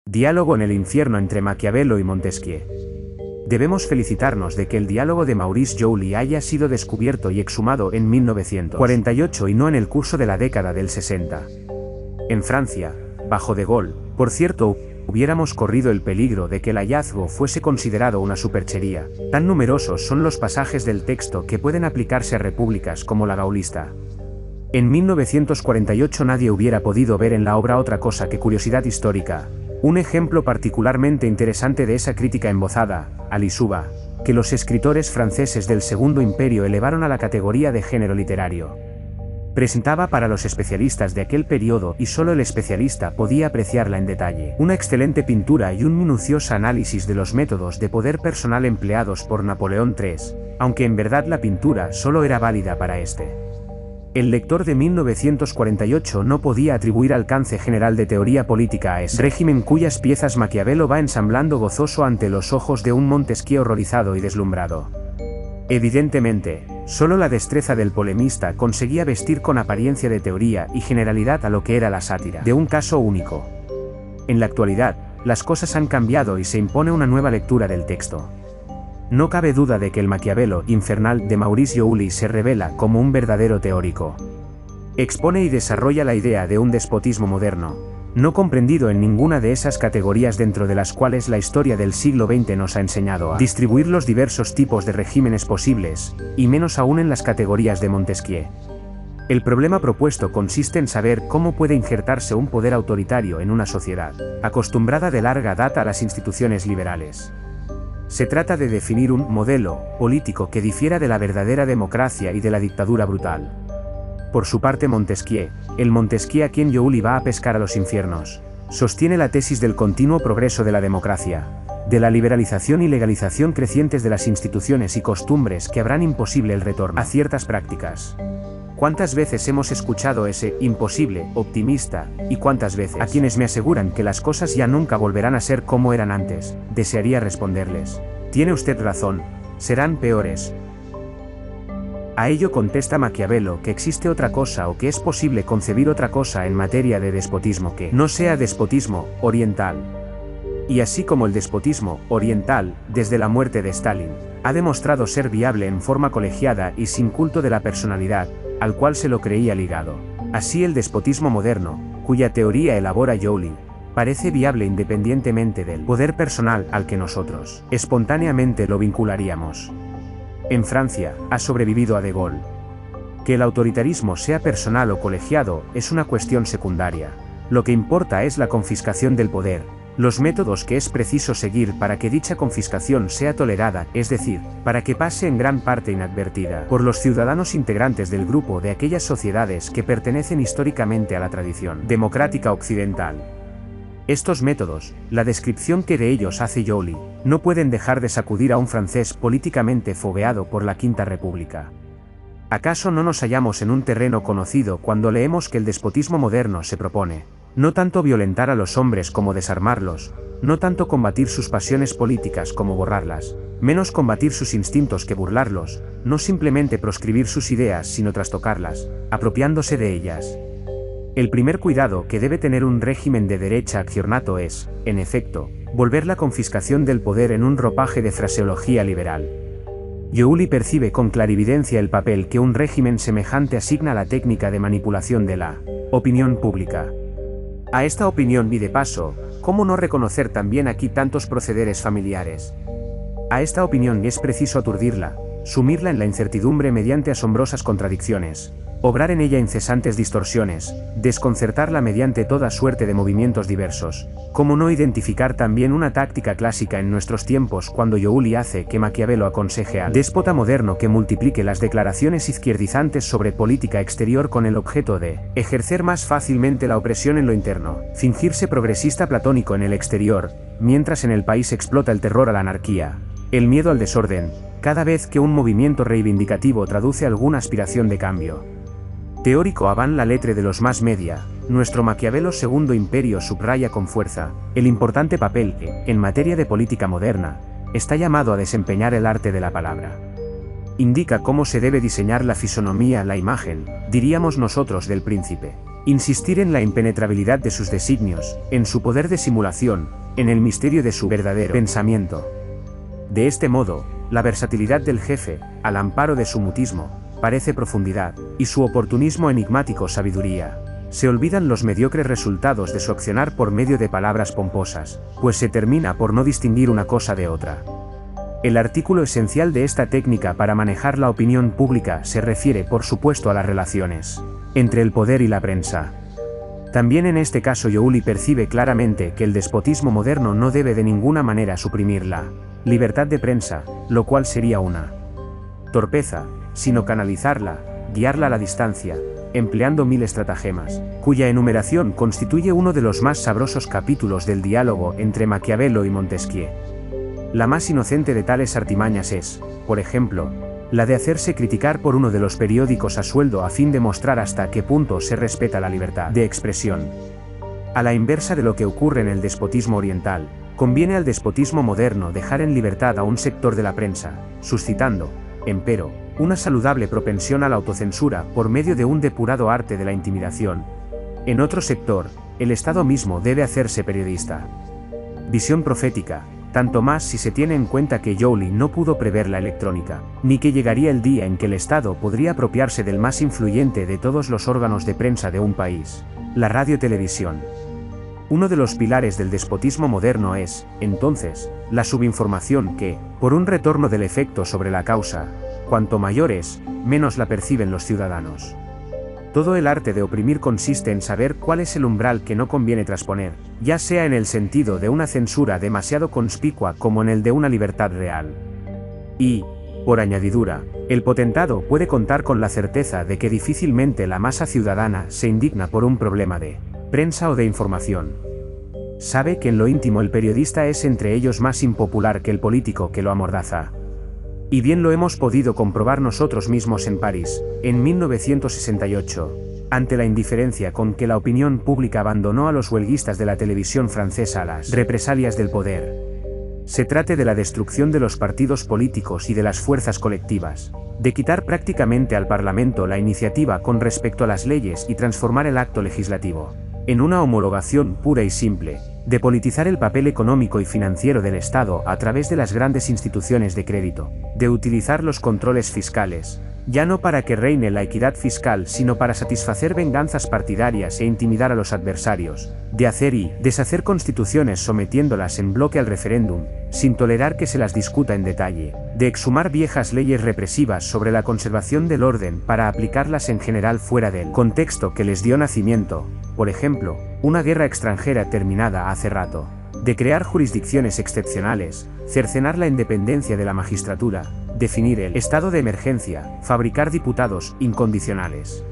Diálogo en el infierno entre Maquiavelo y Montesquieu. Debemos felicitarnos de que el diálogo de Maurice Joly haya sido descubierto y exhumado en 1948 y no en el curso de la década del 60. En Francia, bajo de Gaulle, por cierto, hubiéramos corrido el peligro de que el hallazgo fuese considerado una superchería. Tan numerosos son los pasajes del texto que pueden aplicarse a repúblicas como la gaulista. En 1948 nadie hubiera podido ver en la obra otra cosa que curiosidad histórica. Un ejemplo particularmente interesante de esa crítica embozada, Alisuba, que los escritores franceses del Segundo Imperio elevaron a la categoría de género literario. Presentaba para los especialistas de aquel periodo, y solo el especialista podía apreciarla en detalle, una excelente pintura y un minucioso análisis de los métodos de poder personal empleados por Napoleón III, aunque en verdad la pintura solo era válida para este. El lector de 1948 no podía atribuir alcance general de teoría política a ese régimen cuyas piezas Maquiavelo va ensamblando gozoso ante los ojos de un Montesquieu horrorizado y deslumbrado. Evidentemente, solo la destreza del polemista conseguía vestir con apariencia de teoría y generalidad a lo que era la sátira de un caso único. En la actualidad, las cosas han cambiado y se impone una nueva lectura del texto. No cabe duda de que el Maquiavelo infernal de Maurice Joly se revela como un verdadero teórico. Expone y desarrolla la idea de un despotismo moderno, no comprendido en ninguna de esas categorías dentro de las cuales la historia del siglo XX nos ha enseñado a distribuir los diversos tipos de regímenes posibles, y menos aún en las categorías de Montesquieu. El problema propuesto consiste en saber cómo puede injertarse un poder autoritario en una sociedad, acostumbrada de larga data a las instituciones liberales. Se trata de definir un modelo político que difiera de la verdadera democracia y de la dictadura brutal. Por su parte Montesquieu, el Montesquieu a quien Joly va a pescar a los infiernos, sostiene la tesis del continuo progreso de la democracia, de la liberalización y legalización crecientes de las instituciones y costumbres que harán imposible el retorno a ciertas prácticas. ¿Cuántas veces hemos escuchado ese imposible optimista, y cuántas veces a quienes me aseguran que las cosas ya nunca volverán a ser como eran antes, desearía responderles: tiene usted razón, serán peores? A ello contesta Maquiavelo que existe otra cosa o que es posible concebir otra cosa en materia de despotismo que no sea despotismo oriental. Y así como el despotismo oriental, desde la muerte de Stalin, ha demostrado ser viable en forma colegiada y sin culto de la personalidad, al cual se lo creía ligado, así el despotismo moderno, cuya teoría elabora Joly, parece viable independientemente del poder personal al que nosotros espontáneamente lo vincularíamos. En Francia, ha sobrevivido a de Gaulle. Que el autoritarismo sea personal o colegiado es una cuestión secundaria. Lo que importa es la confiscación del poder, los métodos que es preciso seguir para que dicha confiscación sea tolerada, es decir, para que pase en gran parte inadvertida por los ciudadanos integrantes del grupo de aquellas sociedades que pertenecen históricamente a la tradición democrática occidental. Estos métodos, la descripción que de ellos hace Joly, no pueden dejar de sacudir a un francés políticamente fogueado por la Quinta República. ¿Acaso no nos hallamos en un terreno conocido cuando leemos que el despotismo moderno se propone no tanto violentar a los hombres como desarmarlos, no tanto combatir sus pasiones políticas como borrarlas, menos combatir sus instintos que burlarlos, no simplemente proscribir sus ideas sino trastocarlas, apropiándose de ellas? El primer cuidado que debe tener un régimen de derecha accionato es, en efecto, volver la confiscación del poder en un ropaje de fraseología liberal. Joly percibe con clarividencia el papel que un régimen semejante asigna a la técnica de manipulación de la opinión pública. A esta opinión, y de paso, ¿cómo no reconocer también aquí tantos procederes familiares? A esta opinión es preciso aturdirla, sumirla en la incertidumbre mediante asombrosas contradicciones, obrar en ella incesantes distorsiones, desconcertarla mediante toda suerte de movimientos diversos. ¿Cómo no identificar también una táctica clásica en nuestros tiempos cuando Joly hace que Maquiavelo aconseje al déspota moderno que multiplique las declaraciones izquierdizantes sobre política exterior con el objeto de ejercer más fácilmente la opresión en lo interno, fingirse progresista platónico en el exterior, mientras en el país explota el terror a la anarquía, el miedo al desorden, cada vez que un movimiento reivindicativo traduce alguna aspiración de cambio? Teórico avant la lettre de los más media, nuestro Maquiavelo Segundo Imperio subraya con fuerza el importante papel que, en materia de política moderna, está llamado a desempeñar el arte de la palabra. Indica cómo se debe diseñar la fisonomía, la imagen, diríamos nosotros, del príncipe. insistir en la impenetrabilidad de sus designios, en su poder de simulación, en el misterio de su verdadero pensamiento. De este modo, la versatilidad del jefe, al amparo de su mutismo, parece profundidad, y su oportunismo enigmático sabiduría. Se olvidan los mediocres resultados de su accionar por medio de palabras pomposas, pues se termina por no distinguir una cosa de otra. El artículo esencial de esta técnica para manejar la opinión pública se refiere por supuesto a las relaciones entre el poder y la prensa. También en este caso Joly percibe claramente que el despotismo moderno no debe de ninguna manera suprimir la libertad de prensa, lo cual sería una torpeza, sino canalizarla, guiarla a la distancia, empleando 1000 estratagemas, cuya enumeración constituye uno de los más sabrosos capítulos del diálogo entre Maquiavelo y Montesquieu. La más inocente de tales artimañas es, por ejemplo, la de hacerse criticar por uno de los periódicos a sueldo a fin de mostrar hasta qué punto se respeta la libertad de expresión. A la inversa de lo que ocurre en el despotismo oriental, conviene al despotismo moderno dejar en libertad a un sector de la prensa, suscitando, empero, una saludable propensión a la autocensura por medio de un depurado arte de la intimidación. En otro sector, el Estado mismo debe hacerse periodista. Visión profética, tanto más si se tiene en cuenta que Joly no pudo prever la electrónica, ni que llegaría el día en que el Estado podría apropiarse del más influyente de todos los órganos de prensa de un país, la radio-televisión. Uno de los pilares del despotismo moderno es, entonces, la subinformación que, por un retorno del efecto sobre la causa, cuanto mayor es, menos la perciben los ciudadanos. Todo el arte de oprimir consiste en saber cuál es el umbral que no conviene trasponer, ya sea en el sentido de una censura demasiado conspicua como en el de una libertad real. Y, por añadidura, el potentado puede contar con la certeza de que difícilmente la masa ciudadana se indigna por un problema de prensa o de información. Sabe que en lo íntimo el periodista es entre ellos más impopular que el político que lo amordaza. Y bien lo hemos podido comprobar nosotros mismos en París, en 1968, ante la indiferencia con que la opinión pública abandonó a los huelguistas de la televisión francesa a las represalias del poder. Se trate de la destrucción de los partidos políticos y de las fuerzas colectivas, de quitar prácticamente al Parlamento la iniciativa con respecto a las leyes y transformar el acto legislativo en una homologación pura y simple, de politizar el papel económico y financiero del Estado a través de las grandes instituciones de crédito, de utilizar los controles fiscales, ya no para que reine la equidad fiscal sino para satisfacer venganzas partidarias e intimidar a los adversarios, de hacer y deshacer constituciones sometiéndolas en bloque al referéndum, sin tolerar que se las discuta en detalle, de exhumar viejas leyes represivas sobre la conservación del orden para aplicarlas en general fuera del contexto que les dio nacimiento, por ejemplo, una guerra extranjera terminada hace rato, de crear jurisdicciones excepcionales, cercenar la independencia de la magistratura, definir el estado de emergencia, fabricar diputados incondicionales.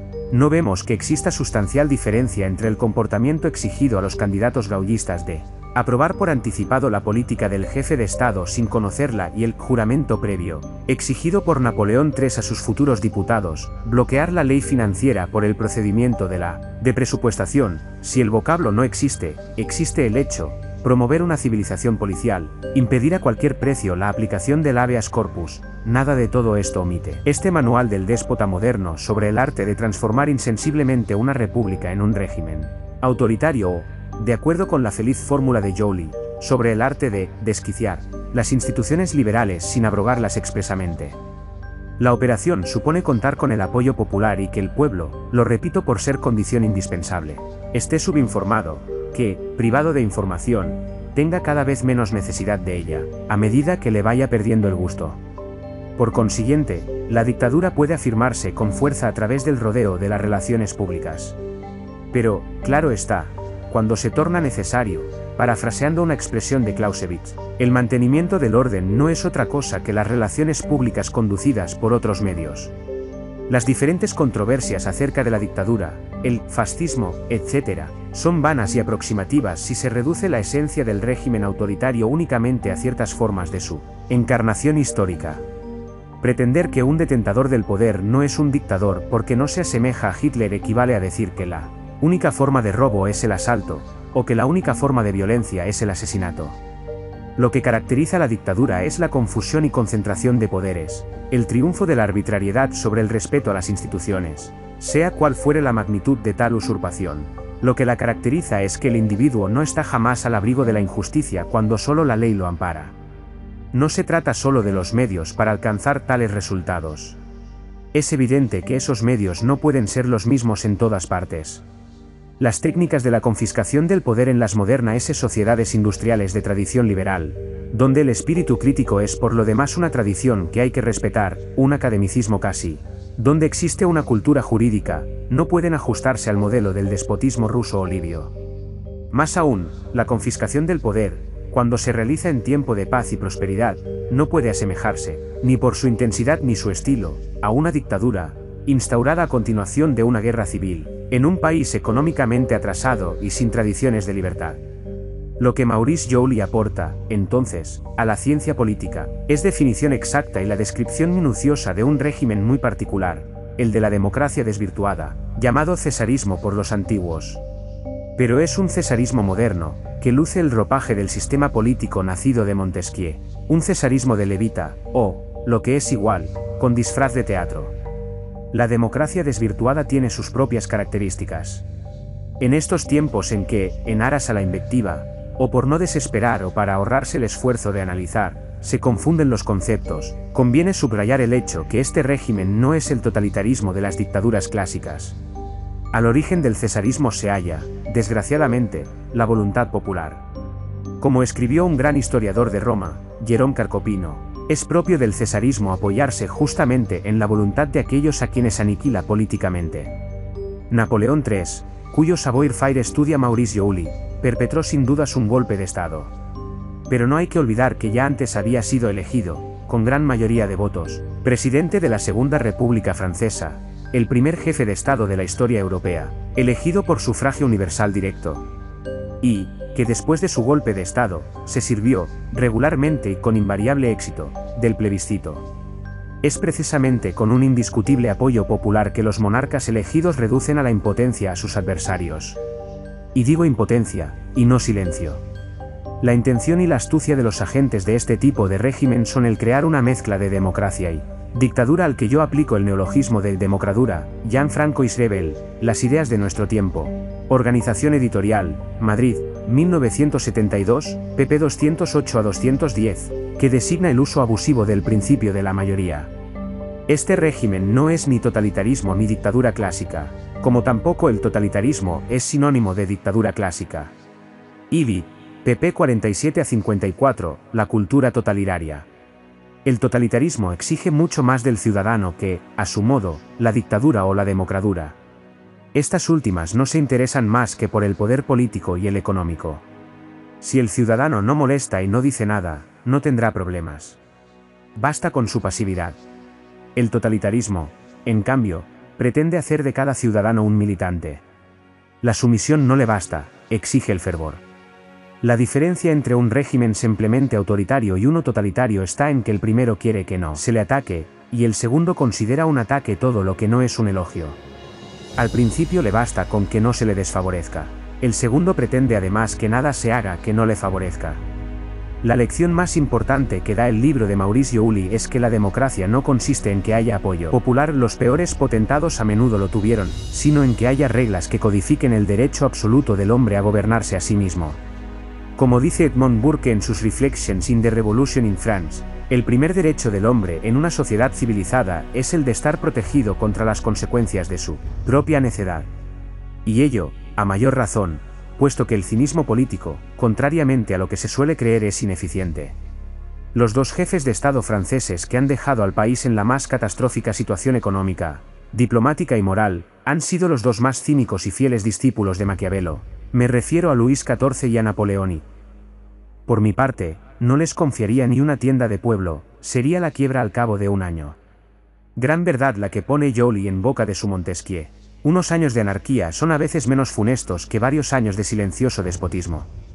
No vemos que exista sustancial diferencia entre el comportamiento exigido a los candidatos gaullistas de aprobar por anticipado la política del jefe de Estado sin conocerla y el juramento previo, exigido por Napoleón III a sus futuros diputados, bloquear la ley financiera por el procedimiento de presupuestación, si el vocablo no existe, existe el hecho, promover una civilización policial, impedir a cualquier precio la aplicación del habeas corpus, nada de todo esto omite este manual del déspota moderno sobre el arte de transformar insensiblemente una república en un régimen autoritario o, de acuerdo con la feliz fórmula de Joly, sobre el arte de desquiciar las instituciones liberales sin abrogarlas expresamente. La operación supone contar con el apoyo popular y que el pueblo, lo repito por ser condición indispensable, esté subinformado, que, privado de información, tenga cada vez menos necesidad de ella, a medida que le vaya perdiendo el gusto. Por consiguiente, la dictadura puede afirmarse con fuerza a través del rodeo de las relaciones públicas. Pero, claro está, cuando se torna necesario, parafraseando una expresión de Clausewitz, el mantenimiento del orden no es otra cosa que las relaciones públicas conducidas por otros medios. Las diferentes controversias acerca de la dictadura, el fascismo, etc., son vanas y aproximativas si se reduce la esencia del régimen autoritario únicamente a ciertas formas de su encarnación histórica. Pretender que un detentador del poder no es un dictador porque no se asemeja a Hitler equivale a decir que la única forma de robo es el asalto, o que la única forma de violencia es el asesinato. Lo que caracteriza a la dictadura es la confusión y concentración de poderes, el triunfo de la arbitrariedad sobre el respeto a las instituciones, sea cual fuere la magnitud de tal usurpación. Lo que la caracteriza es que el individuo no está jamás al abrigo de la injusticia cuando solo la ley lo ampara. No se trata solo de los medios para alcanzar tales resultados. Es evidente que esos medios no pueden ser los mismos en todas partes. Las técnicas de la confiscación del poder en las modernas sociedades industriales de tradición liberal, donde el espíritu crítico es por lo demás una tradición que hay que respetar, un academicismo casi, donde existe una cultura jurídica, no pueden ajustarse al modelo del despotismo ruso o libio. Más aún, la confiscación del poder, cuando se realiza en tiempo de paz y prosperidad, no puede asemejarse, ni por su intensidad ni su estilo, a una dictadura, instaurada a continuación de una guerra civil, en un país económicamente atrasado y sin tradiciones de libertad. Lo que Maurice Joly aporta, entonces, a la ciencia política, es definición exacta y la descripción minuciosa de un régimen muy particular, el de la democracia desvirtuada, llamado cesarismo por los antiguos. Pero es un cesarismo moderno, que luce el ropaje del sistema político nacido de Montesquieu, un cesarismo de levita, o, lo que es igual, con disfraz de teatro. La democracia desvirtuada tiene sus propias características. En estos tiempos en que, en aras a la invectiva, o por no desesperar o para ahorrarse el esfuerzo de analizar, se confunden los conceptos, conviene subrayar el hecho que este régimen no es el totalitarismo de las dictaduras clásicas. Al origen del cesarismo se halla, desgraciadamente, la voluntad popular. Como escribió un gran historiador de Roma, Jerome Carcopino, es propio del cesarismo apoyarse justamente en la voluntad de aquellos a quienes aniquila políticamente. Napoleón III, cuyo savoir-faire estudia Maurice Joly, perpetró sin dudas un golpe de Estado. Pero no hay que olvidar que ya antes había sido elegido, con gran mayoría de votos, presidente de la Segunda República Francesa, el primer jefe de Estado de la historia europea, elegido por sufragio universal directo. Y, que después de su golpe de Estado, se sirvió, regularmente y con invariable éxito, del plebiscito. Es precisamente con un indiscutible apoyo popular que los monarcas elegidos reducen a la impotencia a sus adversarios. Y digo impotencia, y no silencio. La intención y la astucia de los agentes de este tipo de régimen son el crear una mezcla de democracia y dictadura, al que yo aplico el neologismo de democradura, Gianfranco Isrebel, las ideas de nuestro tiempo. Organización Editorial, Madrid, 1972, pp 208 a 210, que designa el uso abusivo del principio de la mayoría. Este régimen no es ni totalitarismo ni dictadura clásica, como tampoco el totalitarismo es sinónimo de dictadura clásica. Ivy, pp 47 a 54, la cultura totalitaria. El totalitarismo exige mucho más del ciudadano que, a su modo, la dictadura o la democradura. Estas últimas no se interesan más que por el poder político y el económico. Si el ciudadano no molesta y no dice nada, no tendrá problemas. Basta con su pasividad. El totalitarismo, en cambio, pretende hacer de cada ciudadano un militante. La sumisión no le basta, exige el fervor. La diferencia entre un régimen simplemente autoritario y uno totalitario está en que el primero quiere que no se le ataque, y el segundo considera un ataque todo lo que no es un elogio. Al principio le basta con que no se le desfavorezca. El segundo pretende además que nada se haga que no le favorezca. La lección más importante que da el libro de Maurice Joly es que la democracia no consiste en que haya apoyo popular, los peores potentados a menudo lo tuvieron, sino en que haya reglas que codifiquen el derecho absoluto del hombre a gobernarse a sí mismo. Como dice Edmond Burke en sus Reflections in the Revolution in France, el primer derecho del hombre en una sociedad civilizada es el de estar protegido contra las consecuencias de su propia necedad. Y ello, a mayor razón, puesto que el cinismo político, contrariamente a lo que se suele creer, es ineficiente. Los dos jefes de Estado franceses que han dejado al país en la más catastrófica situación económica, diplomática y moral, han sido los dos más cínicos y fieles discípulos de Maquiavelo. Me refiero a Luis XIV y a Napoleón. Por mi parte, no les confiaría ni una tienda de pueblo, sería la quiebra al cabo de un año. Gran verdad la que pone Joly en boca de su Montesquieu. Unos años de anarquía son a veces menos funestos que varios años de silencioso despotismo.